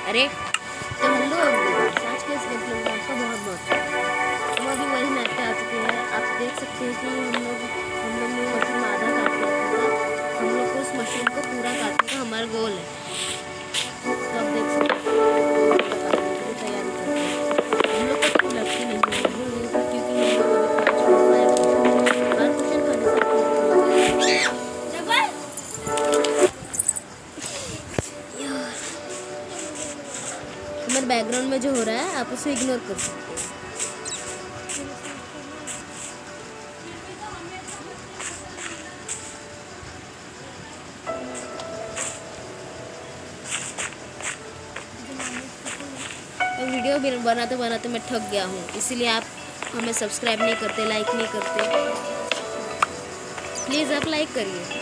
अरे तो हेलो आज के इस गेम प्ले में आपका बहुत बहुत स्वागत। हम अभी वही मैप पे आ चुके हैं। आप देख सकते हैं कि हम लोग ने मशरूम आधा काट लिया था। हम लोग को उस मशरूम को पूरा काटने का हमारा गोल है। तो आप देख सकते हैं तैयारी करते हैं। हम लोग को लगती नहीं है क्योंकि हम लोग अभी 5 क्वेश्चन करने से हमारे बैकग्राउंड में जो हो रहा है आप उसे इग्नोर कर सकते हैं। वीडियो बनाते बनाते मैं थक गया हूँ, इसीलिए आप हमें सब्सक्राइब नहीं करते, लाइक नहीं करते। प्लीज़ आप लाइक करिए।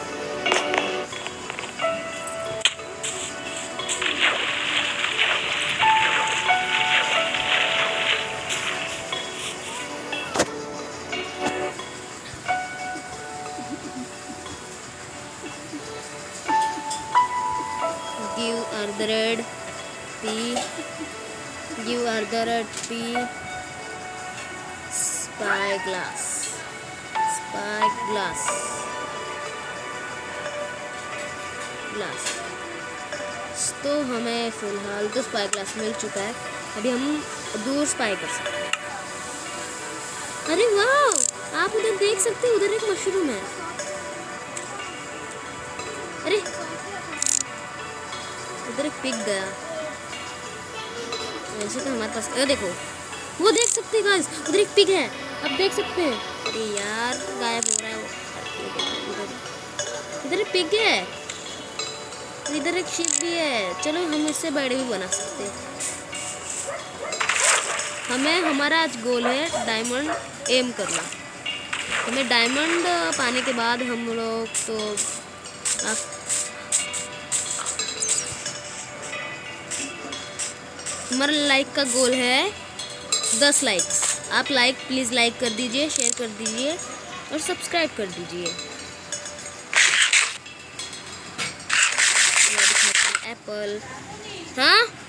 Give are the red P. Give are the red P. Spyglass. तो हमें फिलहाल तो स्पाईग्लास मिल चुका है। अभी हम दूर स्पाई कर सकते हैं। अरे वाह, आप उधर देख सकते हैं, उधर एक मशरूम है। अरे उधर एक पिग गया। वैसे तो हमारे पास देखो, वो देख सकते हैं गाइस, उधर एक पिग है, आप देख सकते हैं। अरे यार गायब हो रहा है वो। इधर एक पिग है, इधर एक शिप भी है। चलो हम इससे बड़े भी बना सकते हैं। हमारा आज गोल है डायमंड एम करना। हमें डायमंड पाने के बाद हम लोग तो हमारा लाइक का गोल है 10 लाइक्स। आप प्लीज़ लाइक कर दीजिए, शेयर कर दीजिए और सब्सक्राइब कर दीजिए। एप्पल, हाँ।